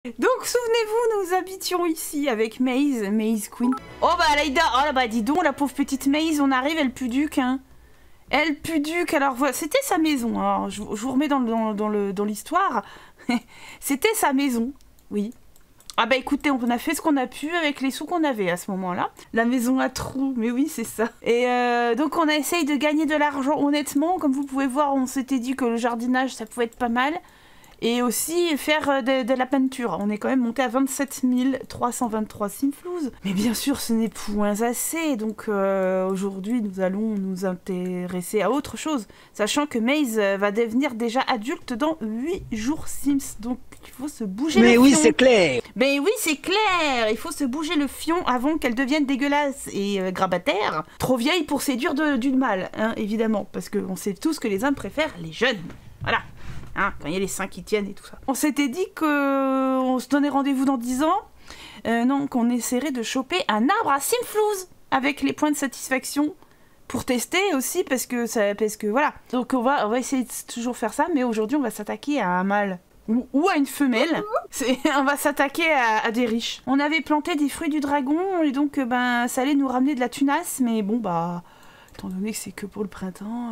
Donc souvenez-vous, nous habitions ici avec Maze Queen. Oh bah Laïda, oh là bah dis donc, la pauvre petite Maze, on arrive, elle puduque, hein. Elle puduque, alors voilà, c'était sa maison, alors je vous remets dans l'histoire. C'était sa maison, oui. Ah bah écoutez, on a fait ce qu'on a pu avec les sous qu'on avait à ce moment-là. La maison à trous, mais oui c'est ça. Et donc on a essayé de gagner de l'argent honnêtement. Comme vous pouvez voir, on s'était dit que le jardinage ça pouvait être pas mal. Et aussi faire de la peinture. On est quand même monté à 27 323 simflouz. Mais bien sûr, ce n'est point assez. Donc aujourd'hui, nous allons nous intéresser à autre chose. Sachant que Maze va devenir déjà adulte dans 8 jours Sims. Donc il faut se bouger le fion. Mais oui, c'est clair. Mais oui, c'est clair. Il faut se bouger le fion avant qu'elle devienne dégueulasse et grabataire. Trop vieille pour séduire du mal, hein, évidemment. Parce qu'on sait tous que les hommes préfèrent les jeunes. Voilà. Hein, quand il y a les seins qui tiennent et tout ça. On s'était dit qu'on se donnait rendez-vous dans 10 ans. Non, qu'on essaierait de choper un arbre à simflouz avec les points de satisfaction pour tester aussi parce que voilà. Donc on va essayer de toujours faire ça, mais aujourd'hui on va s'attaquer à un mâle ou à une femelle. On va s'attaquer à des riches. On avait planté des fruits du dragon et donc ben ça allait nous ramener de la tunasse, mais bon bah étant donné que c'est que pour le printemps.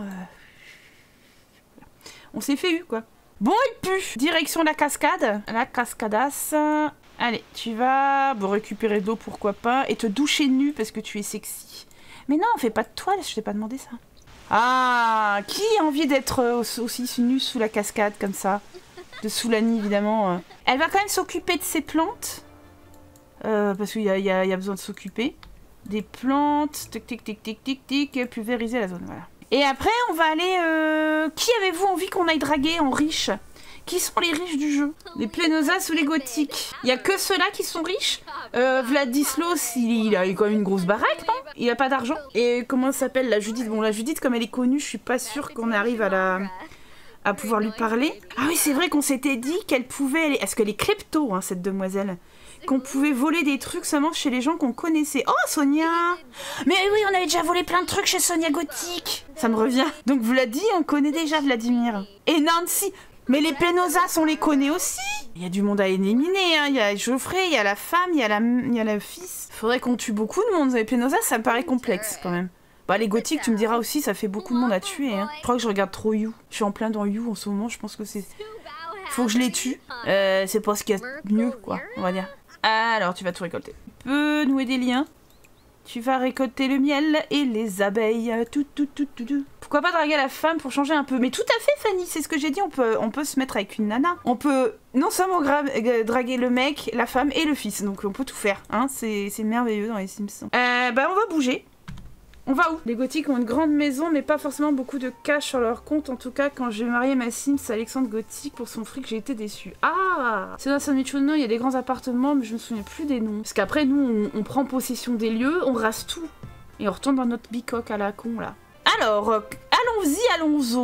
On s'est fait eu, quoi. Bon, il pue. Direction la cascade. La cascadasse. Allez, tu vas récupérer de l'eau, pourquoi pas. Et te doucher nu parce que tu es sexy. Mais non, fais pas de toile, je t'ai pas demandé ça. Ah, qui a envie d'être aussi nu sous la cascade, comme ça? De Soulani, évidemment. Elle va quand même s'occuper de ses plantes. Parce qu'il y a besoin de s'occuper. Des plantes. Tic, tic, tic, tic, tic, tic. Pulvériser la zone, voilà. Et après, on va aller... Qui avez-vous envie qu'on aille draguer en riche? Qui sont les riches du jeu? Les Plénosas ou les Gothiques? Il y a que ceux-là qui sont riches. Vladislos, il a quand même une grosse baraque, non? Il a pas d'argent. Et comment ça s'appelle, la Judith? Bon, la Judith, comme elle est connue, je suis pas sûre qu'on arrive à pouvoir lui parler. Ah oui, c'est vrai qu'on s'était dit qu'elle pouvait... Est-ce qu'elle est klepto, hein, cette demoiselle? Qu'on pouvait voler des trucs seulement chez les gens qu'on connaissait. Oh, Sonia! Mais oui, on avait déjà volé plein de trucs chez Sonia Gothique. Ça me revient. Donc Vladi, on connaît déjà Vladimir. Et Nancy. Mais les Plénosas, on les connaît aussi. Il y a du monde à éliminer. Hein. Il y a Geoffrey, il y a la femme, il y a le fils. Faudrait qu'on tue beaucoup de monde. Les Plénosas, ça me paraît complexe quand même. Bah, les Gothiques, tu me diras aussi, ça fait beaucoup de monde à tuer. Hein. Je crois que je regarde trop You. Je suis en plein dans You en ce moment. Je pense que c'est... Faut que je les tue. C'est pas ce qu'il y a de mieux, quoi, on va dire. Alors, tu vas tout récolter. Tu peux nouer des liens. Tu vas récolter le miel et les abeilles. Tout. Pourquoi pas draguer la femme pour changer un peu? Mais tout à fait, Fanny, c'est ce que j'ai dit. On peut se mettre avec une nana. On peut non seulement draguer le mec, la femme et le fils. Donc on peut tout faire. Hein. C'est merveilleux dans les Sims. Bah, on va bouger. On va où? Les Gothiques ont une grande maison, mais pas forcément beaucoup de cash sur leur compte. En tout cas, quand j'ai marié ma Sims Alexandre Gothique pour son fric, j'ai été déçue. Ah! C'est dans San Michuno, il y a des grands appartements, mais je me souviens plus des noms. Parce qu'après, nous, on prend possession des lieux, on rase tout. Et on retourne dans notre bicoque à la con, là. Alors, allons-y.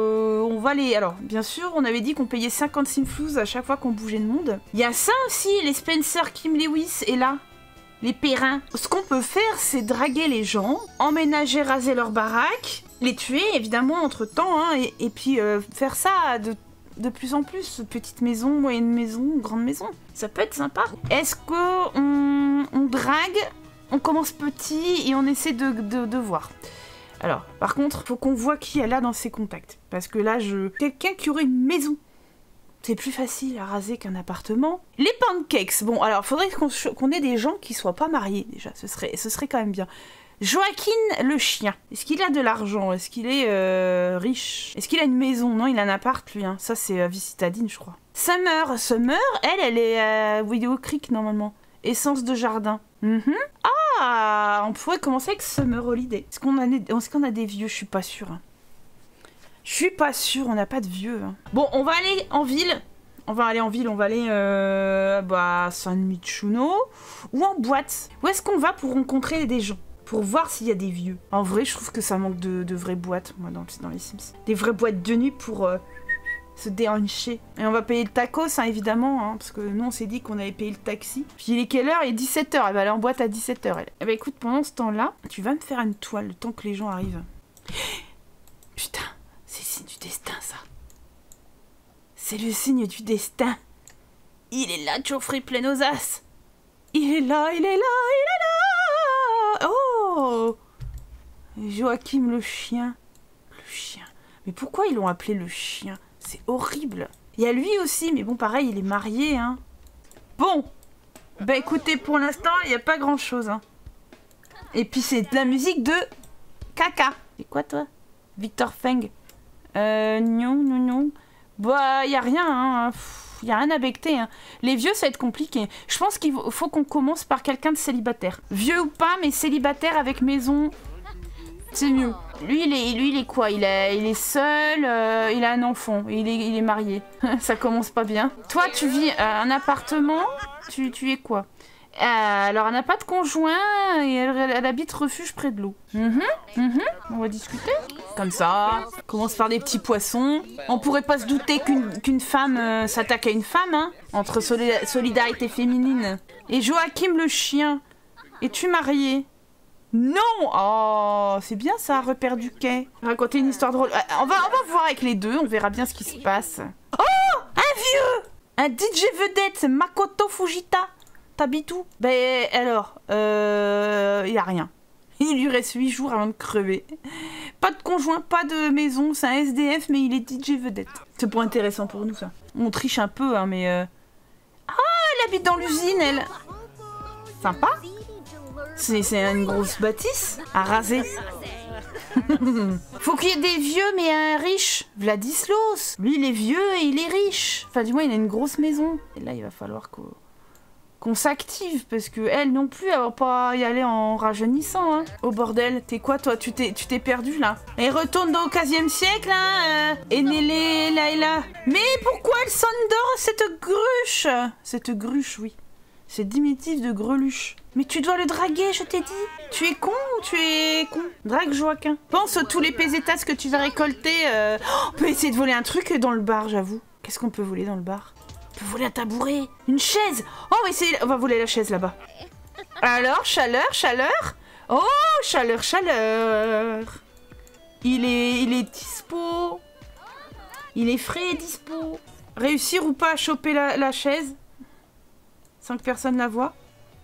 On va aller... Alors, bien sûr, on avait dit qu'on payait 50 simflouz à chaque fois qu'on bougeait de monde. Il y a ça aussi, les Spencer, Kim Lewis, et là... Les périns. Ce qu'on peut faire, c'est draguer les gens, emménager, raser leur baraque, les tuer, évidemment, entre-temps, hein, et puis faire ça de plus en plus. Petite maison, moyenne maison, grande maison. Ça peut être sympa. Est-ce qu'on drague, on commence petit et on essaie de voir. Alors, par contre, faut qu'on voit qui elle a dans ses contacts. Parce que là, quelqu'un qui aurait une maison. C'est plus facile à raser qu'un appartement. Les pancakes. Bon, alors, faudrait qu'on ait des gens qui soient pas mariés, déjà. Ce serait quand même bien. Joaquin le chien. Est-ce qu'il a de l'argent? Est-ce qu'il est riche? Est-ce qu'il a une maison? Non, il a un appart, lui. Hein. Ça, c'est Vicitadine, je crois. Summer, elle est à Willow Creek, normalement. Essence de jardin. Ah, on pourrait commencer avec Summer Holiday. Est-ce qu'on a des vieux? Je suis pas sûre. Hein. Je suis pas sûre, on n'a pas de vieux. Hein. Bon, on va aller en ville. On va aller à San Michuno ou en boîte. Où est-ce qu'on va pour rencontrer des gens? Pour voir s'il y a des vieux. En vrai, je trouve que ça manque de vraies boîtes, moi, dans les Sims. Des vraies boîtes de nuit pour se déhancher. Et on va payer le tacos, hein, évidemment, hein, parce que nous, on s'est dit qu'on avait payé le taxi. Puis il est quelle heure? Il est 17 h. Elle va aller en boîte à 17 h. Eh ben écoute, pendant ce temps-là, tu vas me faire une toile le temps que les gens arrivent. Putain. C'est le signe du destin, ça. C'est le signe du destin. Il est là, toujours frais plein aux as. Il est là, il est là, il est là. Oh, Joachim le chien. Le chien. Mais pourquoi ils l'ont appelé le chien? C'est horrible. Il y a lui aussi, mais bon, pareil, il est marié, hein. Bon. Bah écoutez, pour l'instant, il n'y a pas grand-chose, hein. Et puis c'est de la musique de caca. C'est quoi, toi? Victor Feng. Non, non, non. Bah, il n'y a rien, hein. Il n'y a rien à becter, hein. Les vieux, ça va être compliqué. Je pense qu'il faut qu'on commence par quelqu'un de célibataire. Vieux ou pas, mais célibataire avec maison, c'est mieux. Lui, il est quoi? Il est seul, il a un enfant, il est marié. Ça commence pas bien. Toi, tu vis un appartement, tu es quoi? Alors, elle n'a pas de conjoint et elle habite refuge près de l'eau. On va discuter. Comme ça, on commence par des petits poissons. On pourrait pas se douter qu'une femme s'attaque à une femme, hein, entre solidarité féminine. Et Joachim le chien, es-tu marié? Non! Oh, c'est bien ça, repère du quai. Raconter une histoire drôle. On va voir avec les deux, on verra bien ce qui se passe. Oh! Un vieux! Un DJ vedette, Makoto Fujita. T'habites où? Ben alors, y a rien. Il lui reste 8 jours avant de crever. Pas de conjoint, pas de maison, c'est un SDF, mais il est DJ vedette. C'est pas intéressant pour nous, ça. On triche un peu, hein, mais... Ah, elle habite dans l'usine, elle. Sympa. C'est une grosse bâtisse à raser. Faut qu'il y ait des vieux, mais un riche. Vladislaus. Lui, il est vieux et il est riche. Enfin, du moins, il a une grosse maison. Et là, il va falloir qu'on s'active, parce que elle non plus, elle va pas y aller en rajeunissant, hein. Oh bordel, t'es quoi toi? Tu t'es perdu là. Et retourne au 15e siècle, hein. Enélé, là. Mais pourquoi elle sonne d'or, cette gruche? Cette gruche, oui. C'est diminutif de greluche. Mais tu dois le draguer, je t'ai dit. Tu es con ou tu es con? Drague Joaquin. Pense à tous les pesetas que tu vas récolter. On peut essayer de voler un truc dans le bar, j'avoue. Qu'est-ce qu'on peut voler dans le bar? On peut voler un tabouret. Une chaise. Oh, on va voler la chaise là-bas. Alors, chaleur. Oh, chaleur. Il est dispo. Il est frais et dispo. Réussir ou pas à choper la chaise sans que personne la voie?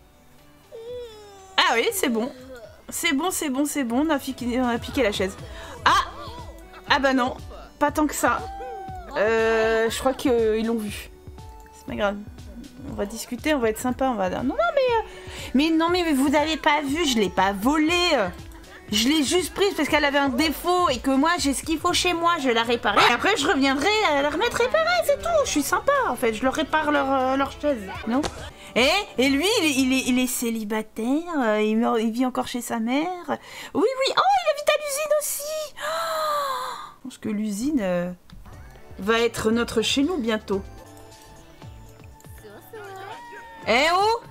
Ah oui, c'est bon. C'est bon. On a piqué la chaise. Ah bah non. Pas tant que ça. Je crois qu'ils l'ont vu. C'est pas grave. On va discuter, on va être sympa. On va dire non, mais vous avez pas vu, je l'ai pas volée. Je l'ai juste prise parce qu'elle avait un défaut et que moi j'ai ce qu'il faut chez moi, je vais la réparer. Et après je reviendrai la remettre réparée, c'est tout. Je suis sympa en fait, je leur répare leur chaise, non? Et lui, il est célibataire, il vit encore chez sa mère. Oui, oh, il habite à l'usine aussi. Oh, je pense que l'usine va être notre chez nous bientôt. Eh oh!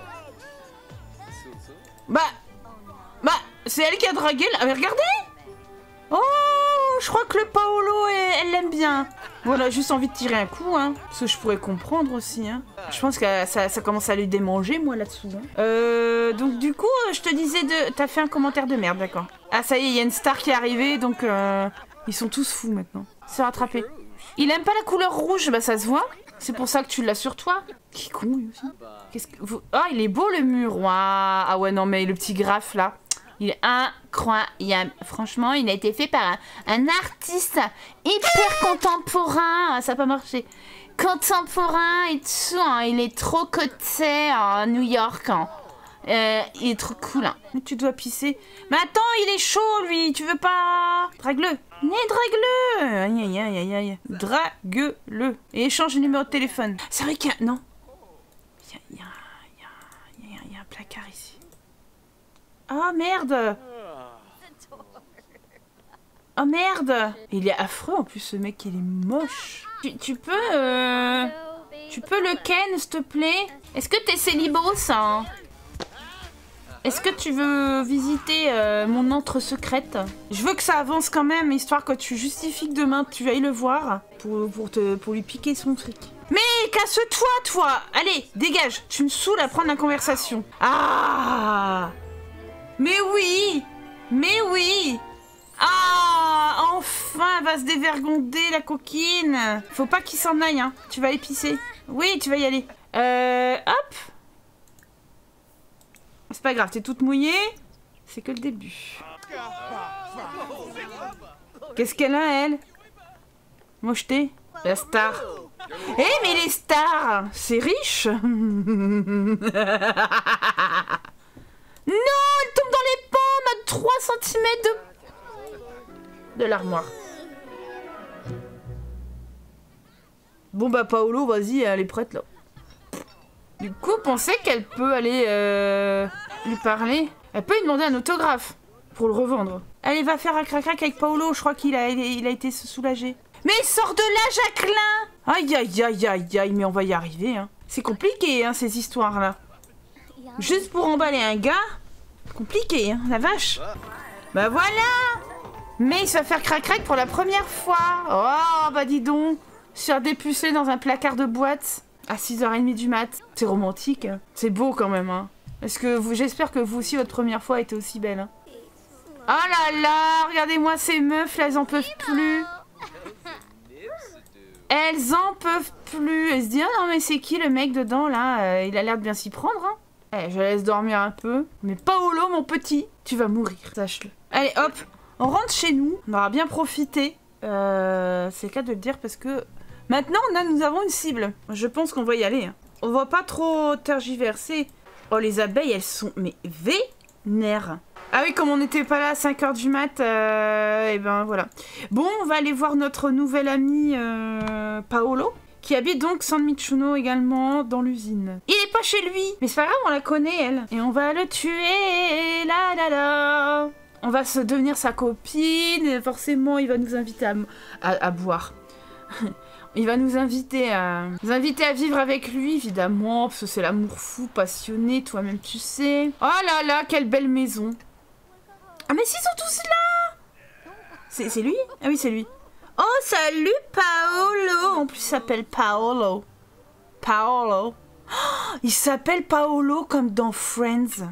Bah, c'est elle qui a dragué là. Mais regardez! Oh, je crois que le Paolo, elle l'aime bien. Voilà, juste envie de tirer un coup, hein. Parce que je pourrais comprendre aussi, hein. Je pense que ça commence à lui démanger, moi, là-dessous. Hein. Donc, du coup, je te disais T'as fait un commentaire de merde, d'accord. Ah, ça y est, il y a une star qui est arrivée, donc ils sont tous fous, maintenant. Se rattraper. Il aime pas la couleur rouge, bah ça se voit. C'est pour ça que tu l'as sur toi. Qui con, lui aussi. Qu'est-ce que vous... Ah, il est beau, le mur. Waouh. Ah ouais, non, mais le petit graphe, là. Il est incroyable. Franchement, il a été fait par un artiste hyper contemporain. Ça n'a pas marché. Contemporain et tout. Hein. Il est trop coté à New York. Hein. Il est trop cool. Hein. Tu dois pisser. Mais attends, il est chaud, lui. Tu veux pas... Drague-le. Mais drague-le. Aïe. Drague-le. Et échange le numéro de téléphone. C'est vrai qu'il y a... Non. Il y a un placard ici. Oh merde! Oh merde! Il est affreux en plus, ce mec, il est moche. Tu peux le ken, s'il te plaît? Est-ce que t'es célibos, hein? Est-ce que tu veux visiter mon antre secrète? Je veux que ça avance quand même, histoire que tu justifies que demain tu ailles le voir pour lui piquer son fric. Mais casse-toi, toi! Allez, dégage! Tu me saoules à prendre la conversation. Ah! Mais oui! Ah! Enfin, elle va se dévergonder, la coquine! Faut pas qu'il s'en aille, hein. Tu vas aller pisser. Oui, tu vas y aller. Hop. C'est pas grave, t'es toute mouillée. C'est que le début. Qu'est-ce qu'elle a, elle? Mocheté. La star. Eh, mais les stars, c'est riche. Non, elle tombe dans les pommes à 3 cm de l'armoire. Bon bah Paolo, vas-y, elle est prête là. Du coup, pensez qu'elle peut aller lui parler. Elle peut lui demander un autographe pour le revendre. Allez, va faire un crac-crac avec Paolo, je crois qu'il a été soulagé. Mais sors de là, Jacqueline! Aïe, aïe, aïe, aïe, aïe, mais on va y arriver, hein. C'est compliqué, hein, ces histoires-là. Juste pour emballer un gars, compliqué, hein, la vache. Bah voilà! Mais il se va faire crac-crac pour la première fois. Oh, bah dis donc. Se faire dépuceler dans un placard de boîte à 6h30 du mat. C'est romantique, hein. C'est beau quand même, hein. J'espère que vous aussi, votre première fois a été aussi belle, hein. Oh là là, regardez-moi ces meufs, là, elles en peuvent plus. Elles en peuvent plus. Elles se disent, ah non mais c'est qui le mec dedans là? Il a l'air de bien s'y prendre, hein. Allez, je la laisse dormir un peu. Mais Paolo, mon petit, tu vas mourir, sache-le. Allez, hop, on rentre chez nous. On aura bien profité. C'est le cas de le dire parce que maintenant nous avons une cible. Je pense qu'on va y aller, hein. On va pas trop tergiverser. Oh, les abeilles, elles sont mais vénères. Ah oui, comme on n'était pas là à 5h du mat, et ben voilà. Bon, on va aller voir notre nouvel ami Paolo, qui habite donc San Michuno également dans l'usine. Il est pas chez lui, mais c'est pas grave, on la connaît elle. Et on va le tuer, la la la. On va se devenir sa copine, et forcément il va nous inviter à boire. Il va nous inviter à vivre avec lui, évidemment, parce que c'est l'amour fou, passionné, toi-même tu sais. Oh là là, quelle belle maison. Ah mais s'ils sont tous là! C'est lui? Ah oui, c'est lui. Oh, salut Paolo! En plus, il s'appelle Paolo. Paolo. Oh, il s'appelle Paolo comme dans Friends.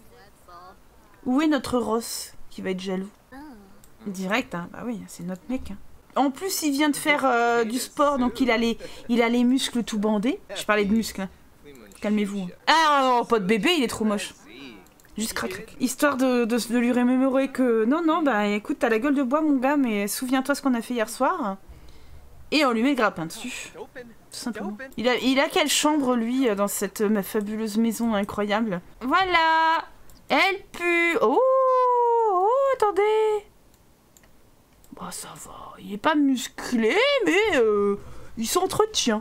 Où est notre Ross qui va être jaloux? Direct, hein? Bah oui, c'est notre mec. Hein. En plus, il vient de faire du sport, donc il a les muscles tout bandés. Je parlais de muscles. Hein. Calmez-vous. Ah non, pas de bébé, il est trop moche. Juste crac-crac. Histoire de lui remémorer que... Non, bah écoute, t'as la gueule de bois, mon gars, mais souviens-toi ce qu'on a fait hier soir. Et on lui met le grappin dessus. Tout simplement. Il a quelle chambre, lui, dans cette fabuleuse maison incroyable? Voilà. Elle pue. Oh, attendez. Bah ça va. Il est pas musclé, mais il s'entretient.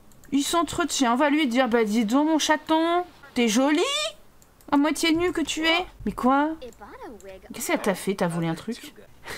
On va lui dire, bah dis donc, mon chaton, t'es joli. À moitié nu que tu es. Mais quoi? Qu'est-ce qu'elle t'a fait? T'as volé un truc?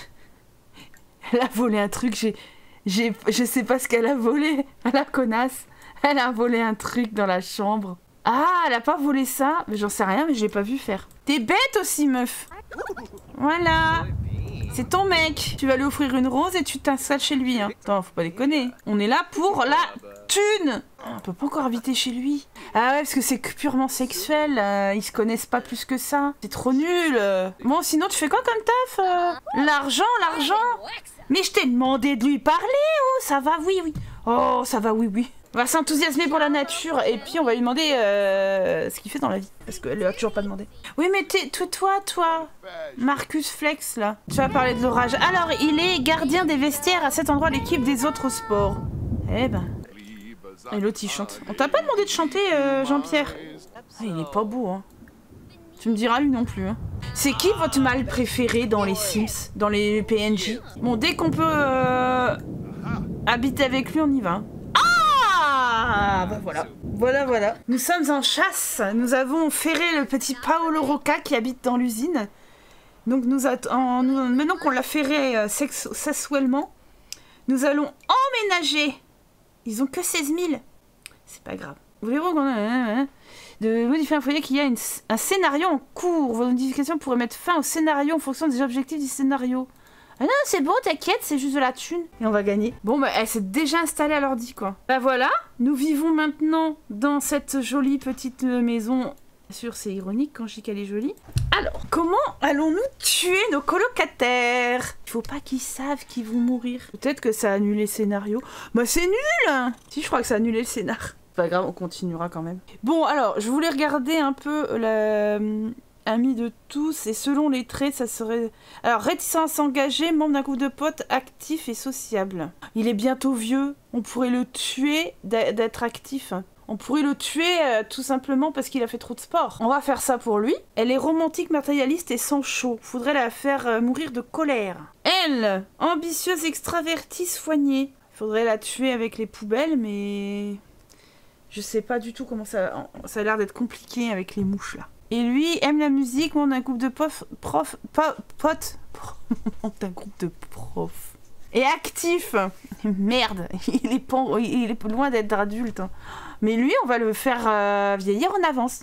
Elle a volé un truc, je sais pas ce qu'elle a volé. La connasse. Elle a volé un truc dans la chambre. Ah, elle a pas volé ça? Mais j'en sais rien, mais je l'ai pas vu faire. T'es bête aussi, meuf. Voilà. C'est ton mec. Tu vas lui offrir une rose et tu t'installes chez lui. Hein. Attends, faut pas déconner. On est là pour la thune. On peut pas encore inviter chez lui. Ah ouais, parce que c'est purement sexuel. Ils se connaissent pas plus que ça. C'est trop nul. Bon, sinon, tu fais quoi comme taf? L'argent. Mais je t'ai demandé de lui parler. Oh, ça va, oui. Oh, ça va, oui. On va s'enthousiasmer pour la nature. Et puis, on va lui demander ce qu'il fait dans la vie. Parce qu'elle lui a toujours pas demandé. Oui, mais toi, Marcus Flex, là. Tu vas parler de l'orage. Alors, il est gardien des vestiaires à cet endroit, l'équipe des autres sports. Eh ben... Et l'autre, il chante. On t'a pas demandé de chanter, Jean-Pierre? Ah, il est pas beau, hein. Tu me diras lui non plus, hein. C'est qui votre mâle préféré dans les Sims? Dans les PNJ? Bon, dès qu'on peut habiter avec lui, on y va. Ah, bah voilà. Voilà. Nous sommes en chasse. Nous avons ferré le petit Paolo Rocca qui habite dans l'usine. Donc, maintenant qu'on l'a ferré sexuellement, nous allons emménager. Ils ont que 16 000. C'est pas grave. Voulez-vous de modifier un foyer qu'il y a un scénario en cours? Vos modifications pourraient mettre fin au scénario en fonction des objectifs du scénario. Ah non, c'est bon, t'inquiète, c'est juste de la thune. Et on va gagner. Bon, bah, elle s'est déjà installée à l'ordi, quoi. Bah voilà, nous vivons maintenant dans cette jolie petite maison. Bien sûr, c'est ironique quand je dis qu'elle est jolie. Alors, comment allons-nous tuer nos colocataires? Il faut pas qu'ils savent qu'ils vont mourir. Peut-être que ça a annulé le scénario. Bah, c'est nul! Si, je crois que ça a annulé le scénar. Pas grave, on continuera quand même. Bon, alors, je voulais regarder un peu la... Ami de tous, et selon les traits, ça serait... Alors, réticent à s'engager, membre d'un groupe de potes, actif et sociable. Il est bientôt vieux, on pourrait le tuer d'être actif. On pourrait le tuer tout simplement parce qu'il a fait trop de sport. On va faire ça pour lui. Elle est romantique, matérialiste et sans chaud. Faudrait la faire mourir de colère. Elle, ambitieuse, extravertie, soignée. Faudrait la tuer avec les poubelles, mais... Je sais pas du tout comment ça... Ça a l'air d'être compliqué avec les mouches, là. Et lui, aime la musique, monte un groupe de potes... Monte un groupe de profs. Et actif. Merde, il est loin d'être adulte. Hein. Mais lui, on va le faire vieillir en avance.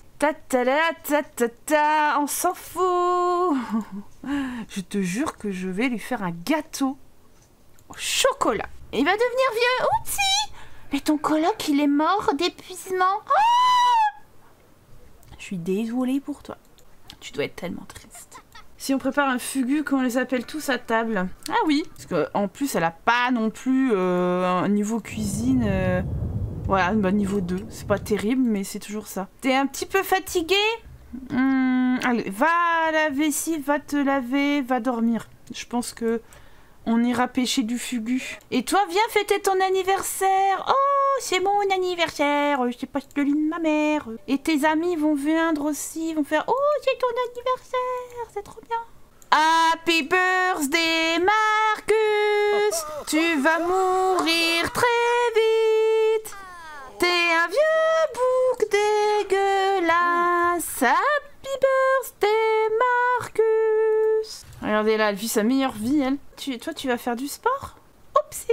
Ta, on s'en fout. Je te jure que je vais lui faire un gâteau au chocolat. Il va devenir vieux. Oupsie. Mais ton coloc, il est mort d'épuisement. Ah, je suis désolée pour toi. Tu dois être tellement triste. Si on prépare un fugu, qu'on les appelle tous à table. Ah oui. Parce qu'en plus, elle a pas non plus un niveau cuisine... Voilà, bah, niveau 2. C'est pas terrible, mais c'est toujours ça. T'es un petit peu fatigué? Allez, va à la vessie, va te laver, va dormir. Je pense que on ira pêcher du fugu. Et toi, viens fêter ton anniversaire. Oh, c'est mon anniversaire. C'est pas le lit de ma mère. Et tes amis vont viendre aussi, ils vont faire oh, c'est ton anniversaire, c'est trop bien. Happy birthday, Marcus. Tu vas mourir très vite. T'es un vieux bouc dégueulasse. Happy birthday, Marcus. Regardez là, elle vit sa meilleure vie, elle. Toi, tu vas faire du sport? Oupsie.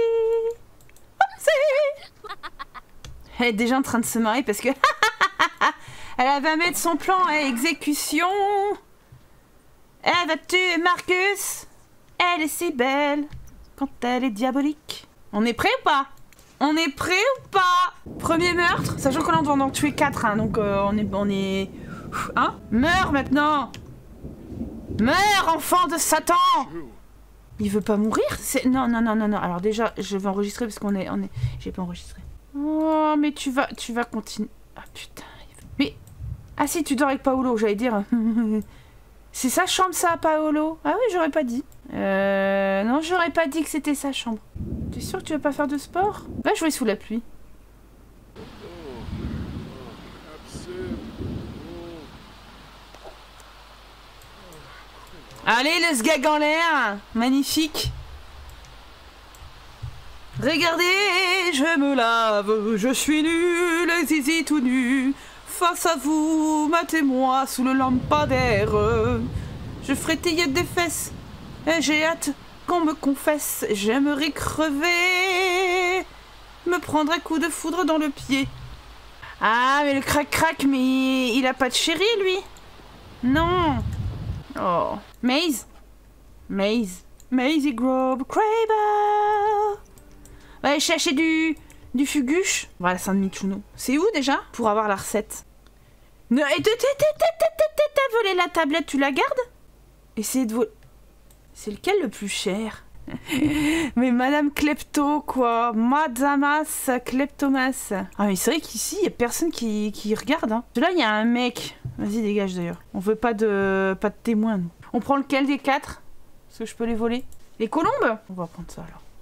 Oupsie. Elle est déjà en train de se marier parce que... elle va mettre son plan à exécution. Elle va tuer Marcus. Elle est si belle quand elle est diabolique. On est prêt ou pas? On est prêt ou pas? Premier meurtre, sachant qu'on doit en tuer 4, hein, donc on est... Hein? Meurs maintenant! Meurs, enfant de Satan! Il veut pas mourir? Non. Alors déjà, je vais enregistrer parce qu'on est... J'ai pas enregistré. Oh, mais tu vas continuer. Ah putain. Mais... Ah si, tu dors avec Paolo, j'allais dire. C'est sa chambre ça, Paolo? Ah oui, j'aurais pas dit. Non, j'aurais pas dit que c'était sa chambre. T'es sûr que tu veux pas faire de sport? Va jouer sous la pluie. Allez, le sgag en l'air. Magnifique. Regardez, je me lave, je suis nul, le zizi tout nu. Face à vous, matez-moi sous le lampadaire. Je ferai tailler des fesses. Et j'ai hâte qu'on me confesse. J'aimerais crever. Me prendre un coup de foudre dans le pied. Ah, mais le crac-crac, mais il a pas de chéri, lui. Non. Oh. Maze. Maisie Grove Craber. Va aller chercher du fuguche. Voilà, San Michuno. C'est où déjà? Pour avoir la recette. Non, et t'as volé la tablette, tu la gardes? Essayez de voler. C'est lequel le plus cher? Mais Madame Klepto, quoi. Madamas Kleptomas. Ah, mais c'est vrai qu'ici, il n'y a personne qui regarde. Hein. Là, il y a un mec. Vas-y, dégage d'ailleurs. On veut pas de témoins, nous. On prend lequel des 4? Parce que je peux les voler. Les colombes? On va prendre ça, alors.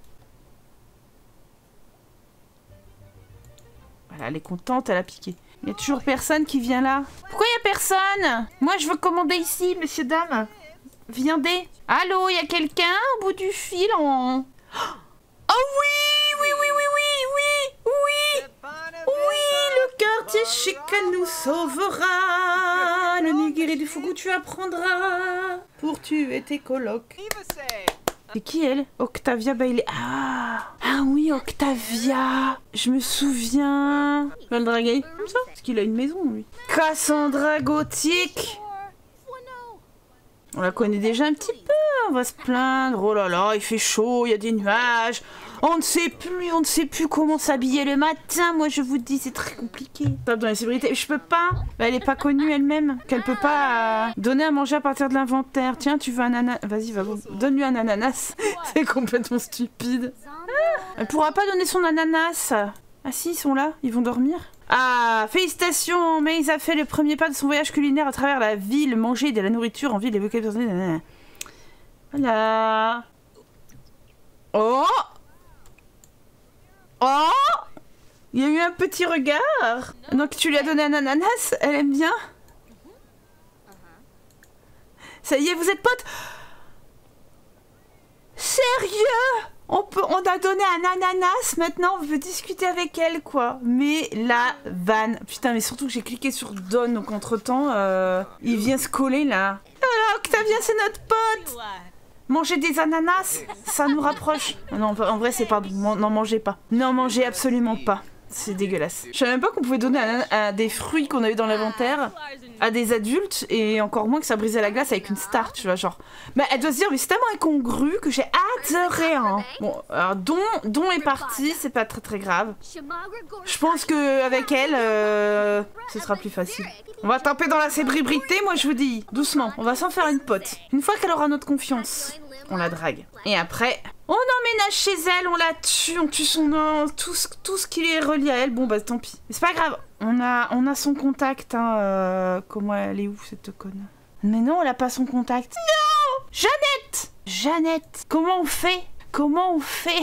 Voilà, elle est contente, elle a piqué. Il y a toujours personne qui vient là. Pourquoi il y a personne? Moi, je veux commander ici, messieurs, dames. Viendez. Allô, il y a quelqu'un au bout du fil en... Oh oui, le quartier chic nous sauvera. Le nigiri du fougou tu apprendras pour tuer tes colocs. C'est qui elle? Octavia Bailey. Ah oui, Octavia. Je me souviens. On va le draguer comme ça, parce qu'il a une maison, lui. Cassandra Gothique. On la connaît déjà un petit peu, on va se plaindre. Oh là là, il fait chaud, il y a des nuages. On ne sait plus comment s'habiller le matin. Moi, je vous dis, c'est très compliqué. Dans la sécurité, je peux pas. Bah, elle est pas connue elle-même. Qu'elle peut pas donner à manger à partir de l'inventaire. Tiens, tu veux un ananas? Vas-y, donne-lui un ananas. C'est complètement stupide. Elle pourra pas donner son ananas. Ah si, ils sont là, ils vont dormir. Ah, félicitations, Maze a fait le premier pas de son voyage culinaire à travers la ville, manger de la nourriture en ville, évoquer personnel. Voilà. Oh! Oh! Il y a eu un petit regard. Donc tu lui as donné un ananas, elle aime bien. Ça y est, vous êtes potes? Sérieux? On a donné un ananas, maintenant on veut discuter avec elle, quoi. Mais la vanne. Putain, mais surtout que j'ai cliqué sur Don, donc entre temps, il vient se coller là. Ah, Octavia, c'est notre pote. Manger des ananas, ça nous rapproche. Non, en vrai, c'est pas bon. N'en mangez pas. N'en mangez absolument pas. C'est dégueulasse. Je savais même pas qu'on pouvait donner des fruits qu'on avait dans l'inventaire à des adultes, et encore moins que ça brisait la glace avec une star, tu vois, genre. Mais elle doit se dire, mais c'est tellement incongru que j'ai adoré, hein. Bon, alors Don est parti, c'est pas très grave. Je pense que avec elle, ce sera plus facile. On va taper dans la célébrité, moi je vous dis, doucement, on va s'en faire une pote. Une fois qu'elle aura notre confiance, on la drague. Et après, on emménage chez elle, on la tue, on tue son nom, tout ce qui est relié à elle, bon bah tant pis. Mais c'est pas grave, on a son contact, hein, comment elle est où cette conne? Mais non, elle a pas son contact. Non! Jeannette! Jeannette! Comment on fait? Comment on fait?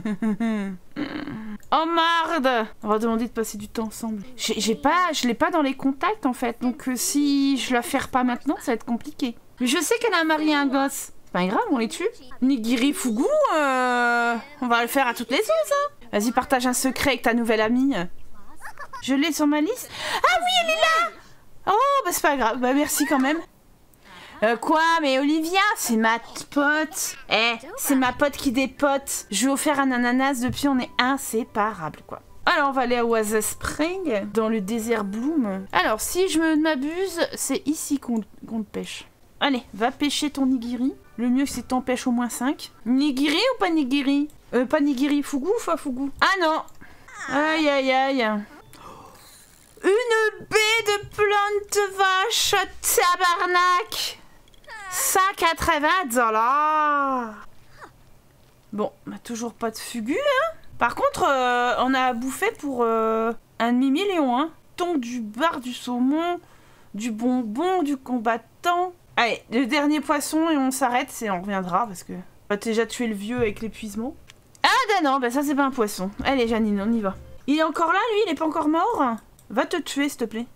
Oh marde! On va demander de passer du temps ensemble. Je l'ai pas dans les contacts en fait, donc si je la ferre pas maintenant, ça va être compliqué. Mais je sais qu'elle a marié un gosse. C'est pas grave, on les tue. Nigiri Fugu, on va le faire à toutes les sauces, hein. Vas-y, partage un secret avec ta nouvelle amie. Je l'ai sur ma liste. Ah oui, elle est là! Oh, bah c'est pas grave, bah merci quand même. Quoi? Mais Olivia, c'est ma pote. Eh, c'est ma pote qui dépote. Je lui ai offert un ananas, depuis on est inséparables, quoi. Alors, on va aller à Oasis Spring, dans le désert Bloom. Alors, si je ne m'abuse, c'est ici qu'on pêche. Allez, va pêcher ton nigiri. Le mieux, c'est que t'en pêches au moins 5. Nigiri ou pas nigiri? Pas nigiri, fugu ou pas fugu? Ah non! Aïe, aïe, aïe. Une baie de plantes vaches, tabarnak! 180 $. Bon, bah toujours pas de fugu, hein. Par contre, on a bouffé pour un demi-million, hein. Donc du bar, du saumon, du bonbon, du combattant. Allez, le dernier poisson et on s'arrête, on reviendra parce que on va déjà tuer le vieux avec l'épuisement. Ah bah non, bah ça c'est pas un poisson. Allez Janine, on y va. Il est encore là lui, il est pas encore mort? Va te tuer s'il te plaît.